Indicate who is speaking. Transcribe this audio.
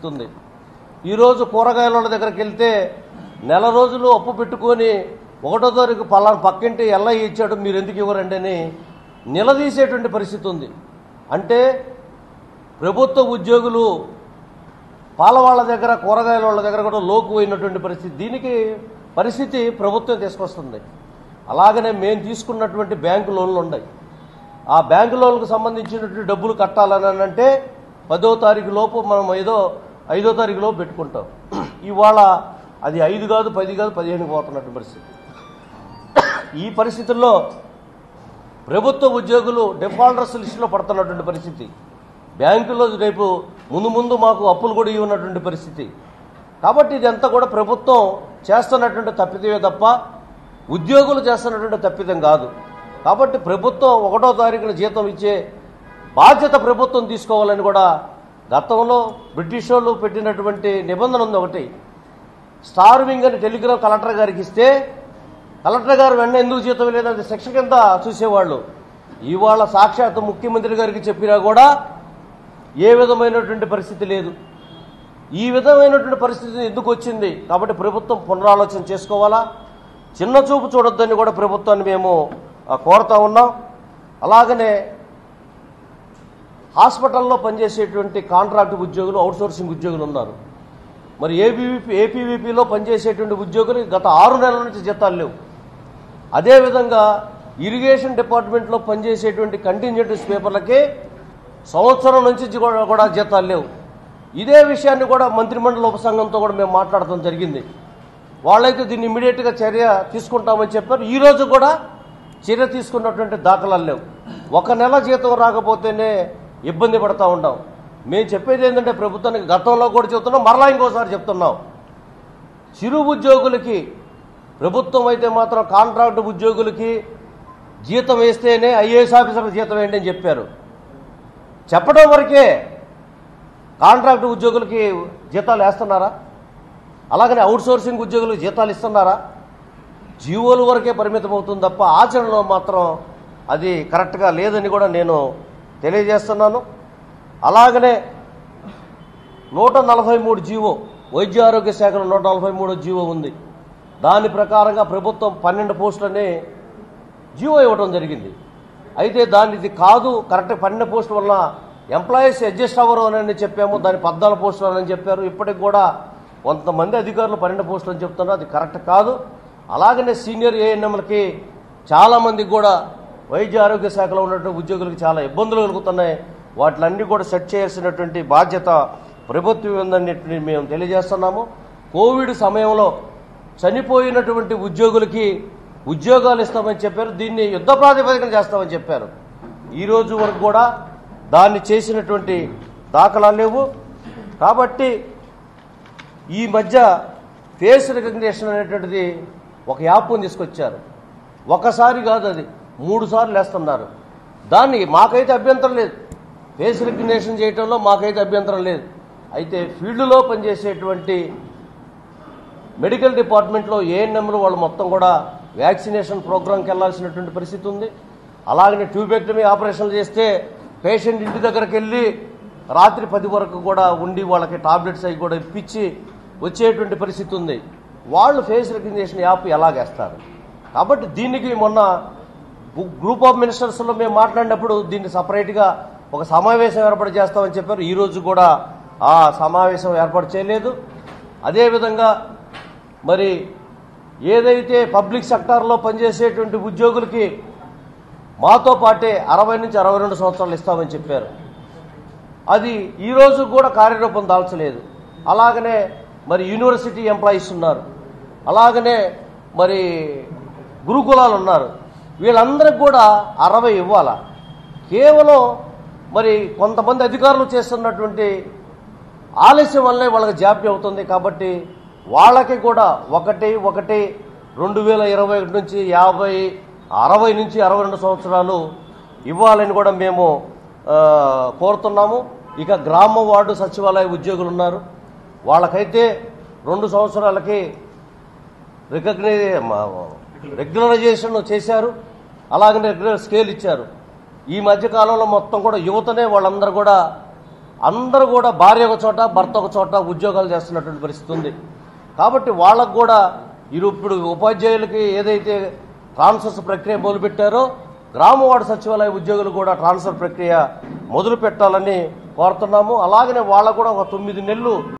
Speaker 1: పరిస్థితి ఉంది. ఈరోజు కూరగాయల దగ్గరికి వెళ్తే నెల రోజులు అప్పు పెట్టుకొని 1వ తారీఖు పలానా పక్కింటి ఎల్ఐ ఇచ్చాడు మీరు ఎందుకు ఇవ్వరండి అని నిలదీసేటువంటి పరిస్థితి ఉంది. అంటే ప్రభుత్వ ఉద్యోగులు పాలవాళ్ల దగ్గర కూరగాయల వాళ్ళ దగ్గర కూడా లోకుపోయినటువంటి పరిస్థితి. దీనికి పరిస్థితి ప్రభుత్వం తీసుకొస్తుంది. అలాగనే మేము తీసుకున్నటువంటి బ్యాంకు లోన్లు ఉన్నాయి. ఆ బ్యాంకు లోన్లకు సంబంధించినటువంటి డబ్బులు కట్టాలని అంటే 10వ తారీఖు లోపు మనం ఏదో 5వ తారీఖు లోపు పెట్టుకుంటాం. ఇవాళ అది 5 కాదు 10 కాదు 15 పోతున్నటువంటి పరిస్థితి. ఈ పరిస్థితుల్లో ప్రభుత్వ ఉద్యోగులు డిఫాల్టర్స్ లిస్టులో పడుతున్నటువంటి పరిస్థితి. బ్యాంకుల్లో రేపు ముందు మాకు అప్పులు కూడా ఇవ్వనటువంటి పరిస్థితి. కాబట్టి ఇదంతా కూడా ప్రభుత్వం చేస్తున్నటువంటి తప్పిదమే తప్ప ఉద్యోగులు చేస్తున్నటువంటి తప్పిదం కాదు. కాబట్టి ప్రభుత్వం 1వ తారీఖున జీతం ఇచ్చే బాధ్యత ప్రభుత్వం తీసుకోవాలని కూడా గతంలో బ్రిటిష్ వాళ్ళు పెట్టినటువంటి నిబంధన ఉంది. ఒకటి స్టార్వింగ్ అని టెలిగ్రామ్ కలెక్టర్ గారికి ఇస్తే కలెక్టర్ గారు వెంటనే ఎందుకు జీతం లేదంటే శిక్ష కింద చూసేవాళ్ళు. ఇవాళ సాక్షాత్ ముఖ్యమంత్రి గారికి చెప్పినా కూడా ఏ విధమైనటువంటి పరిస్థితి లేదు. ఈ విధమైనటువంటి పరిస్థితి ఎందుకు వచ్చింది? కాబట్టి ప్రభుత్వం పునరాలోచన చేసుకోవాలా, చిన్న చూపు చూడొద్దని కూడా ప్రభుత్వాన్ని మేము కోరుతా ఉన్నాం. అలాగనే హాస్పిటల్లో పనిచేసేటువంటి కాంట్రాక్ట్ ఉద్యోగులు, అవుట్సోర్సింగ్ ఉద్యోగులు ఉన్నారు. మరి ఏపీవీపీలో పనిచేసేటువంటి ఉద్యోగులు గత 6 నెలల నుంచి జీతాలు లేవు. అదేవిధంగా ఇరిగేషన్ డిపార్ట్మెంట్లో పనిచేసేటువంటి కంటింజెంట్ స్వీపర్లకి సంవత్సరం నుంచి కూడా జీతాలు లేవు. ఇదే విషయాన్ని కూడా మంత్రిమండలి ఉపసంఘంతో కూడా మేము మాట్లాడటం జరిగింది. వాళ్ళైతే దీన్ని ఇమ్మీడియట్గా చర్య తీసుకుంటామని చెప్పారు. ఈరోజు కూడా చర్య తీసుకున్నటువంటి దాఖలాలు లేవు. 1 నెల జీతం రాకపోతేనే ఇబ్బంది పడతా ఉన్నాం. మేము చెప్పేది ఏంటంటే ప్రభుత్వానికి గతంలో కూడా చెప్తున్నాం, మరలా ఇంకోసారి చెప్తున్నాం. చిరు ఉద్యోగులకి ప్రభుత్వం అయితే మాత్రం కాంట్రాక్ట్ ఉద్యోగులకి జీతం వేస్తేనే ఐఏఎస్ ఆఫీసర్లకు జీతం వేయండి అని చెప్పారు. చెప్పడం వరకే కాంట్రాక్ట్ ఉద్యోగులకి జీతాలు వేస్తున్నారా? అలాగనే అవుట్సోర్సింగ్ ఉద్యోగులకు జీతాలు ఇస్తున్నారా? జీవోల వరకే పరిమితం అవుతుంది తప్ప ఆచరణలో మాత్రం అది కరెక్ట్గా లేదని కూడా నేను తెలియజేస్తున్నాను. అలాగనే 143 జీవో, వైద్య ఆరోగ్య శాఖలో 143 జీవో ఉంది. దాని ప్రకారంగా ప్రభుత్వం 12 పోస్టులని జీవో ఇవ్వడం జరిగింది. అయితే దానిది కాదు, కరెక్ట్ 12 పోస్టుల వల్ల ఎంప్లాయీస్ అడ్జస్ట్ అవ్వరు అని చెప్పాము. దాని 14 పోస్టులు అని చెప్పారు. ఇప్పటికి కూడా కొంతమంది అధికారులు 12 పోస్టులు అని చెప్తున్నారు. అది కరెక్ట్ కాదు. అలాగనే సీనియర్ ఏఎన్ఎంలకి చాలామందికి కూడా వైద్య ఆరోగ్య శాఖలో ఉన్నటువంటి ఉద్యోగులకు చాలా ఇబ్బందులు కలుగుతున్నాయి. వాటిలన్నీ కూడా సెట్ చేయాల్సినటువంటి బాధ్యత ప్రభుత్వం ఉందని మేము తెలియజేస్తున్నాము. కోవిడ్ సమయంలో చనిపోయినటువంటి ఉద్యోగులకి ఉద్యోగాలు ఇస్తామని చెప్పారు. దీన్ని యుద్ధ ప్రాతిపదికన చేస్తామని చెప్పారు. ఈరోజు వరకు కూడా దాన్ని చేసినటువంటి దాఖలాలు లేవు. కాబట్టి ఈ మధ్య ఫేస్ రికగ్నిషన్ అనేటువంటిది ఒక యాప్ని తీసుకొచ్చారు. ఒకసారి కాదు, అది 3 సార్లు వేస్తున్నారు. దాన్ని మాకైతే అభ్యంతరం లేదు, ఫేస్ రికగ్నిషన్ చేయడంలో మాకైతే అభ్యంతరం లేదు. అయితే ఫీల్డ్లో పనిచేసేటువంటి మెడికల్ డిపార్ట్మెంట్లో ఏఎన్ఎంలు వాళ్ళు మొత్తం కూడా వ్యాక్సినేషన్ ప్రోగ్రాంకి వెళ్లాల్సినటువంటి పరిస్థితి ఉంది. అలాగనే ట్యూబెక్టమీ ఆపరేషన్లు చేస్తే పేషెంట్ ఇంటి దగ్గరికి వెళ్ళి రాత్రి 10 వరకు కూడా ఉండి వాళ్ళకి టాబ్లెట్స్ అవి కూడా ఇప్పించి వచ్చేటువంటి పరిస్థితి ఉంది. వాళ్ళు ఫేస్ రికగ్నిషన్ యాప్ ఎలాగేస్తారు? కాబట్టి దీనికి మొన్న గ్రూప్ ఆఫ్ మినిస్టర్స్లో మేము మాట్లాడినప్పుడు దీన్ని సపరేట్గా ఒక సమావేశం ఏర్పాటు చేస్తామని చెప్పారు. ఈరోజు కూడా ఆ సమావేశం ఏర్పాటు చేయలేదు. అదేవిధంగా మరి ఏదైతే పబ్లిక్ సెక్టార్లో పనిచేసేటువంటి ఉద్యోగులకి మాతో పాటే 60 నుంచి 62 సంవత్సరాలు ఇస్తామని చెప్పారు. అది ఈరోజు కూడా కార్యరూపం దాల్చలేదు. అలాగనే మరి యూనివర్సిటీ ఎంప్లాయీస్ ఉన్నారు, అలాగనే మరి గురుకులాలు ఉన్నారు. వీళ్ళందరికీ కూడా 60 ఇవ్వాలా. కేవలం మరి కొంతమంది అధికారులు చేస్తున్నటువంటి ఆలస్యం వల్లే వాళ్ళకి జాప్యం అవుతుంది. కాబట్టి వాళ్ళకి కూడా 1/1/2021 నుంచి 60 నుంచి 62 సంవత్సరాలు ఇవ్వాలని కూడా మేము కోరుతున్నాము. ఇక గ్రామ వార్డు సచివాలయ ఉద్యోగులు ఉన్నారు, వాళ్ళకైతే 2 సంవత్సరాలకి రెగ్యులరైజేషన్ చేశారు, అలాగనే రెగ్యులర్ స్కేల్ ఇచ్చారు. ఈ మధ్యకాలంలో మొత్తం కూడా యువతనే వాళ్ళందరూ కూడా అందరూ కూడా భార్య ఒక చోట భర్త ఒక చోట ఉద్యోగాలు చేస్తున్నటువంటి పరిస్థితి ఉంది. కాబట్టి వాళ్ళకు కూడా ఇప్పుడు ఉపాధ్యాయులకి ఏదైతే ట్రాన్స్ఫర్స్ ప్రక్రియ మొదలుపెట్టారో గ్రామ వార్డు సచివాలయ ఉద్యోగులు కూడా ట్రాన్స్ఫర్ ప్రక్రియ మొదలు పెట్టాలని కోరుతున్నాము. అలాగనే వాళ్ళకు కూడా ఒక 9 నెలలు